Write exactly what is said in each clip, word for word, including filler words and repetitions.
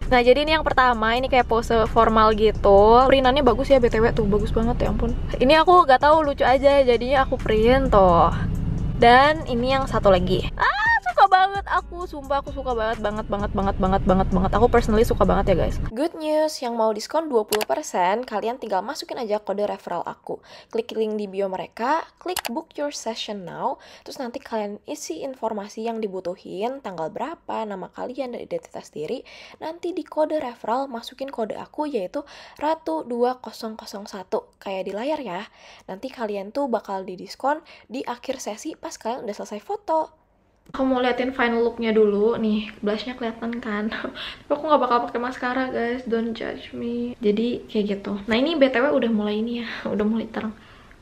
Nah jadi ini yang pertama, ini kayak pose formal gitu. Printannya bagus ya B T W tuh, bagus banget ya ampun. Ini aku gak tahu, lucu aja jadinya aku print tuh. Dan ini yang satu lagi. Ah, suka banget aku, sumpah aku suka banget banget banget banget banget banget banget. Aku personally suka banget ya guys. Good news, yang mau diskon dua puluh persen, kalian tinggal masukin aja kode referral aku. Klik link di bio mereka, klik book your session now, terus nanti kalian isi informasi yang dibutuhin, tanggal berapa, nama kalian dan identitas diri. Nanti di kode referral masukin kode aku yaitu Ratu dua nol nol satu kayak di layar ya. Nanti kalian tuh bakal didiskon di akhir sesi pas kalian udah selesai foto. Aku mau liatin final looknya dulu. Nih, blushnya kelihatan kan. Tapi aku nggak bakal pakai maskara guys, don't judge me. Jadi kayak gitu. Nah ini B T W udah mulai ini ya, udah mulai terang.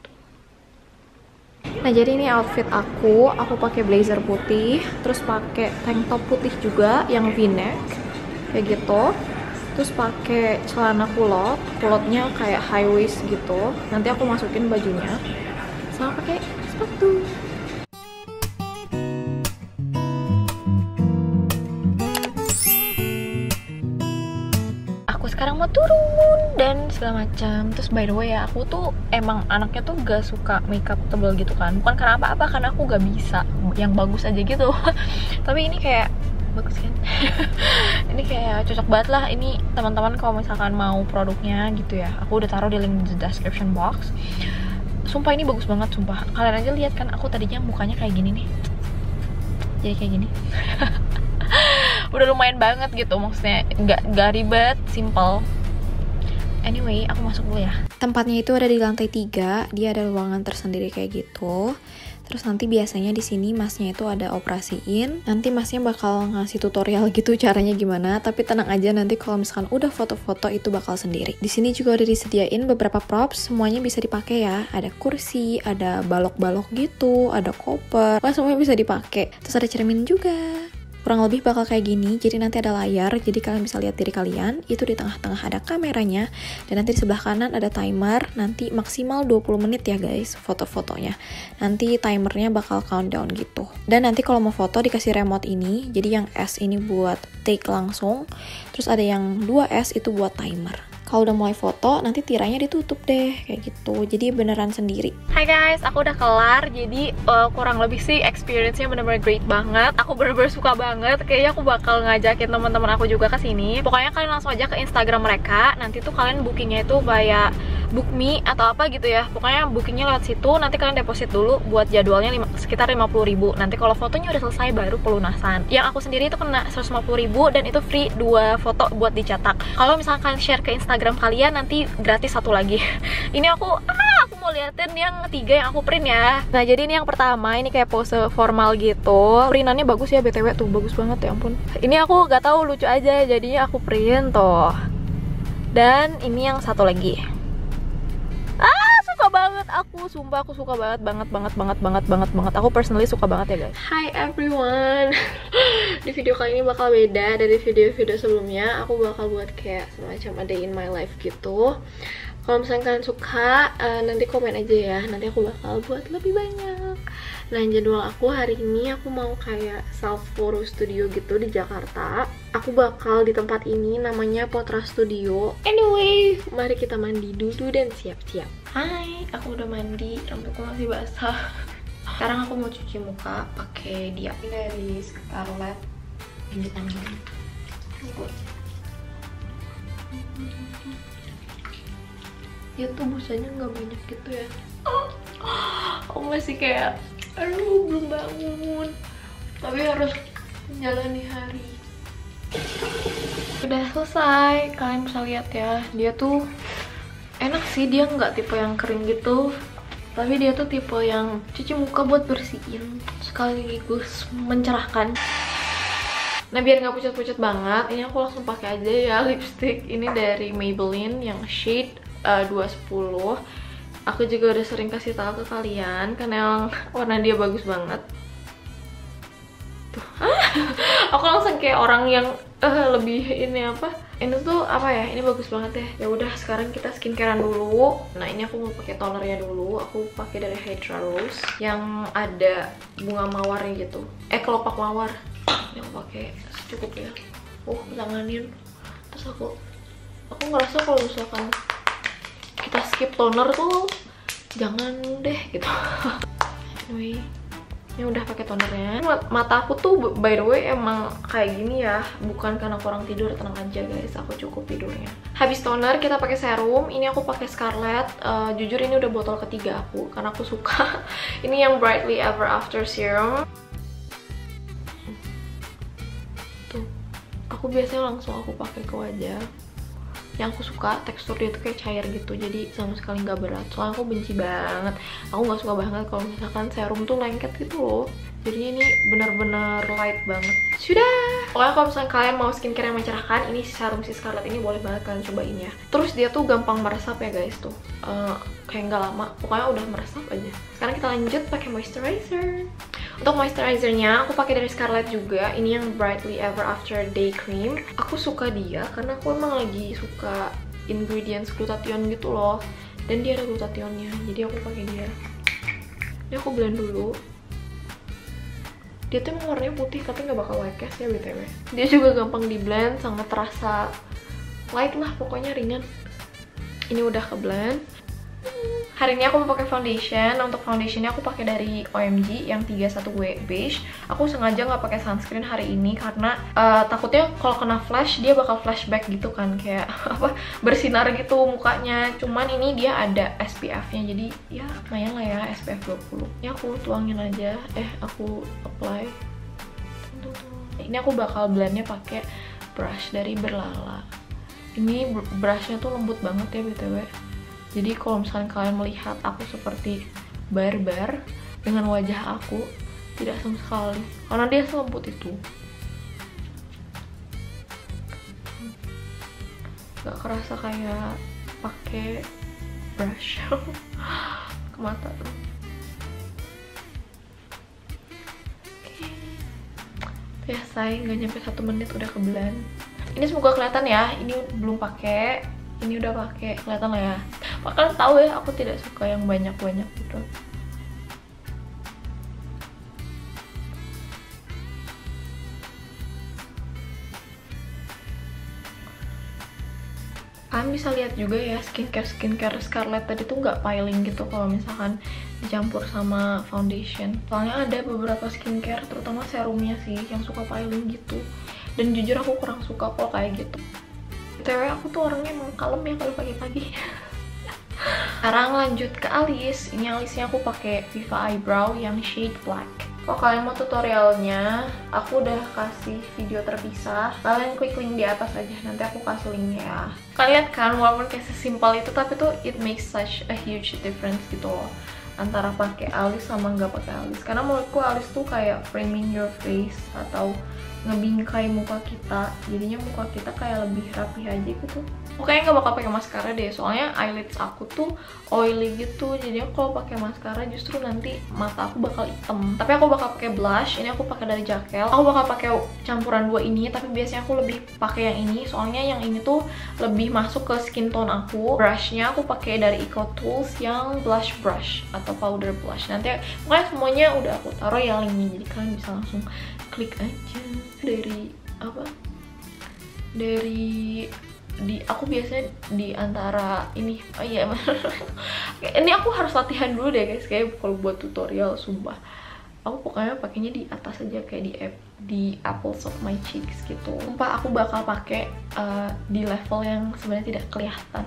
Nah jadi ini outfit aku. Aku pakai blazer putih, terus pakai tank top putih juga yang V-neck kayak gitu. Terus pakai celana kulot, kulotnya kayak high waist gitu. Nanti aku masukin bajunya, sama pakai sepatu. Sekarang mau turun dan segala macam. Terus by the way ya, aku tuh emang anaknya tuh gak suka makeup tebal gitu kan. Bukan karena apa-apa, karena aku gak bisa yang bagus aja gitu. Tapi ini kayak bagus kan. Ini kayak cocok banget lah. Ini teman-teman kalau misalkan mau produknya gitu ya, aku udah taruh di link di description box. Sumpah ini bagus banget, sumpah. Kalian aja lihat kan, aku tadinya mukanya kayak gini nih, jadi kayak gini. Udah lumayan banget gitu, maksudnya nggak nggak ribet, simple. Anyway, aku masuk dulu ya. Tempatnya itu ada di lantai tiga, dia ada ruangan tersendiri kayak gitu. Terus nanti biasanya di sini masnya itu ada operasiin. Nanti masnya bakal ngasih tutorial gitu caranya gimana. Tapi tenang aja, nanti kalau misalkan udah foto-foto itu bakal sendiri. Di sini juga udah disediain beberapa props, semuanya bisa dipakai ya. Ada kursi, ada balok-balok gitu, ada koper, wah semuanya bisa dipakai. Terus ada cermin juga. Kurang lebih bakal kayak gini, jadi nanti ada layar, jadi kalian bisa lihat diri kalian, itu di tengah-tengah ada kameranya, dan nanti di sebelah kanan ada timer, nanti maksimal dua puluh menit ya guys, foto-fotonya. Nanti timernya bakal countdown gitu. Dan nanti kalau mau foto dikasih remote ini, jadi yang S ini buat take langsung, terus ada yang dua S itu buat timer. Kalau udah mulai foto, nanti tirainya ditutup deh, kayak gitu. Jadi beneran sendiri. Hai guys, aku udah kelar. Jadi uh, kurang lebih sih experience-nya bener-bener great banget. Aku bener-bener suka banget. Kayaknya aku bakal ngajakin teman-teman aku juga ke sini. Pokoknya kalian langsung aja ke Instagram mereka. Nanti tuh kalian bookingnya itu kayak BookMe atau apa gitu ya. Pokoknya bookingnya lewat situ. Nanti kalian deposit dulu buat jadwalnya lima, sekitar lima puluh ribu. Nanti kalau fotonya udah selesai baru pelunasan. Yang aku sendiri itu kena seratus lima puluh ribu dan itu free dua foto buat dicetak. Kalau misalkan kalian share ke Instagram kalian nanti gratis satu lagi. Ini aku ah aku mau liatin yang ketiga yang aku print ya. Nah jadi ini yang pertama, ini kayak pose formal gitu. Printannya bagus ya B T W tuh, bagus banget ya ampun. Ini aku gak tahu, lucu aja jadinya aku print tuh. Dan ini yang satu lagi. Ah suka banget aku, sumpah aku suka banget banget banget banget banget banget banget. Aku personally suka banget ya guys. Hi everyone. Di video kali ini bakal beda dari video-video sebelumnya. Aku bakal buat kayak semacam a day in my life gitu. Kalau misalnya kalian suka, uh, nanti komen aja ya. Nanti aku bakal buat lebih banyak. Nah jadwal aku hari ini aku mau kayak self photo studio gitu di Jakarta. Aku bakal di tempat ini, namanya Potra Studio. Anyway, mari kita mandi dulu dan siap-siap. Hai, aku udah mandi, rambutku masih basah. Sekarang aku mau cuci muka pakai dia ini dari Scarlett. Ini tangan. Dia tuh busanya nggak banyak gitu ya. Aku masih kayak, aduh belum bangun. Tapi harus menjalani hari. Udah selesai, kalian bisa lihat ya. Dia tuh enak sih, dia nggak tipe yang kering gitu. Tapi dia tuh tipe yang cuci muka buat bersihin sekaligus mencerahkan. Nah biar nggak pucat-pucat banget, ini aku langsung pakai aja ya lipstick ini dari Maybelline yang shade uh, dua sepuluh. Aku juga udah sering kasih tahu ke kalian karena yang warna dia bagus banget. Tuh. Aku langsung kayak orang yang uh, lebih ini apa? Ini tuh apa ya? Ini bagus banget ya. Ya udah sekarang kita skincarean dulu. Nah ini aku mau pakai tonernya dulu. Aku pakai dari Hydra Rose yang ada bunga mawarnya gitu. Eh kelopak mawar. Yang pakai secukupnya. Uh tanganin Terus aku aku ngerasa kalau misalkan kita skip toner tuh jangan deh gitu. Anyway, ini udah pakai tonernya. Mata aku tuh by the way emang kayak gini ya, bukan karena kurang tidur, tenang aja guys, aku cukup tidurnya. Habis toner kita pakai serum. Ini aku pakai Scarlett. Uh, jujur ini udah botol ketiga aku karena aku suka. Ini yang Brightly Ever After Serum. Tuh, aku biasanya langsung aku pakai ke wajah. Yang aku suka tekstur dia tuh kayak cair gitu, jadi sama sekali nggak berat. Soalnya aku benci banget, aku nggak suka banget kalau misalkan serum tuh lengket gitu loh. Jadi ini bener-bener light banget. Sudah. Pokoknya kalau misalnya kalian mau skincare yang mencerahkan, ini serum si Scarlett ini boleh banget kalian cobain ya. Terus dia tuh gampang meresap ya guys tuh, uh, kayak nggak lama, pokoknya udah meresap aja. Sekarang kita lanjut pakai moisturizer. Untuk moisturizernya aku pakai dari Scarlett juga. Ini yang Brightly Ever After Day Cream. Aku suka dia karena aku emang lagi suka ingredients glutathione gitu loh. Dan dia ada glutathionnya, jadi aku pakai dia. Ini aku blend dulu. Dia tuh emang warnanya putih tapi nggak bakal white cast ya B T W. Dia juga gampang di blend, sangat terasa light lah, pokoknya ringan. Ini udah ke blend. Hari ini aku mau pakai foundation. Untuk foundationnya aku pakai dari O M G yang tiga satu W beige. Aku sengaja nggak pakai sunscreen hari ini karena uh, takutnya kalau kena flash dia bakal flashback gitu kan, kayak apa bersinar gitu mukanya. Cuman ini dia ada S P F-nya, jadi ya lumayan lah ya, S P F dua puluh. Ini aku tuangin aja, eh aku apply. Ini aku bakal blendnya pakai brush dari Berlala. Ini brushnya tuh lembut banget ya B T W. Jadi kalau misalnya kalian melihat aku seperti barbar dengan wajah aku, tidak sama sekali, karena dia selembut itu. Gak kerasa kayak pakai brush ke mata tuh. Oke, selesai, nggak nyampe satu menit udah ke blend. Ini semoga kelihatan ya. Ini belum pakai, ini udah pakai, kelihatan lah ya. Kalian tahu ya, aku tidak suka yang banyak-banyak gitu. Kalian bisa lihat juga ya, skincare skincare Scarlett tadi tuh nggak piling gitu kalau misalkan dicampur sama foundation. Soalnya ada beberapa skincare, terutama serumnya sih, yang suka piling gitu. Dan jujur aku kurang suka kalau kayak gitu. B T W aku tuh orangnya emang kalem ya kalau pagi-pagi. Sekarang lanjut ke alis. Ini alisnya aku pakai Viva Eyebrow yang shade black. Kalau kalian mau tutorialnya, aku udah kasih video terpisah. Kalian klik link di atas aja, nanti aku kasih linknya ya. Kalian lihat kan, walaupun kayak sesimpel itu, tapi tuh it makes such a huge difference gitu loh, antara pakai alis sama nggak pakai alis. Karena menurutku alis tuh kayak framing your face atau ngebingkai muka kita, jadinya muka kita kayak lebih rapi aja gitu. Aku kayaknya nggak bakal pakai maskara deh, soalnya eyelids aku tuh oily gitu, jadinya kalau pakai maskara justru nanti mata aku bakal hitam. Tapi aku bakal pakai blush. Ini aku pakai dari Jaquel. Aku bakal pakai campuran dua ini, tapi biasanya aku lebih pakai yang ini, soalnya yang ini tuh lebih masuk ke skin tone aku. Brushnya aku pakai dari Eco Tools yang blush brush atau powder blush. Nanti pokoknya semuanya udah aku taruh ya linknya, jadi kalian bisa langsung klik aja. Dari apa? Dari di aku biasanya di antara ini. Oh iya, ini aku harus latihan dulu deh guys, kayak kalau buat tutorial sumpah. Aku pokoknya pakainya di atas aja, kayak di di apples of my cheeks gitu. Sumpah aku bakal pakai uh, di level yang sebenarnya tidak kelihatan.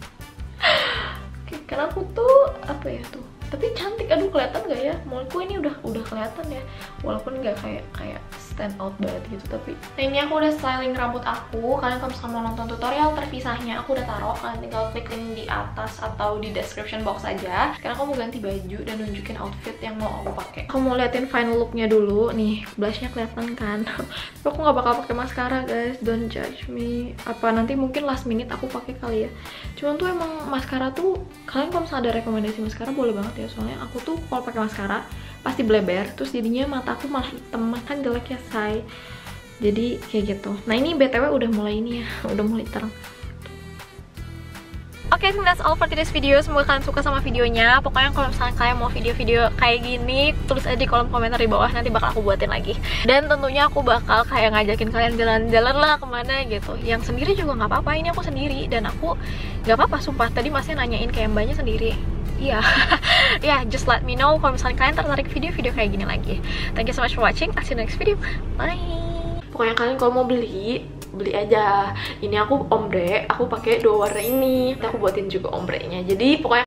Karena aku tuh apa ya tuh, tapi cantik. Aduh, kelihatan gak ya? Menurutku ini udah udah kelihatan ya, walaupun nggak kayak kayak stand out banget gitu. Tapi nah, ini aku udah styling rambut aku. Kalian kalau misalnya mau nonton tutorial terpisahnya aku udah taruh, kalian tinggal klik link di atas atau di description box aja. Sekarang aku mau ganti baju dan nunjukin outfit yang mau aku pakai. Aku mau liatin final looknya dulu. Nih, blushnya kelihatan kan? Tapi aku nggak bakal pakai maskara guys, don't judge me. Apa nanti mungkin last minute aku pakai kali ya. Cuman tuh emang maskara tuh, kalian kalau misalnya ada rekomendasi maskara boleh banget ya. Soalnya aku tuh kalau pakai maskara pasti bleber, terus jadinya mata aku malah hitam, kan jelek ya say. Jadi kayak gitu. Nah ini B T W udah mulai ini ya, udah mulai terang. Oke, okay, that's all for today's video. Semoga kalian suka sama videonya. Pokoknya kalau misalnya kalian mau video-video kayak gini, tulis aja di kolom komentar di bawah, nanti bakal aku buatin lagi. Dan tentunya aku bakal kayak ngajakin kalian jalan-jalan lah kemana gitu. Yang sendiri juga nggak apa-apa, ini aku sendiri. Dan aku nggak apa-apa, sumpah. Tadi masnya nanyain kayak mbaknya sendiri. Iya, yeah. yeah, just let me know kalau misalnya kalian tertarik video-video kayak gini lagi. Thank you so much for watching. I'll see you next video. Bye. Pokoknya kalian kalau mau beli, beli aja. Ini aku ombre, aku pakai dua warna ini. Aku buatin juga ombrenya. Jadi pokoknya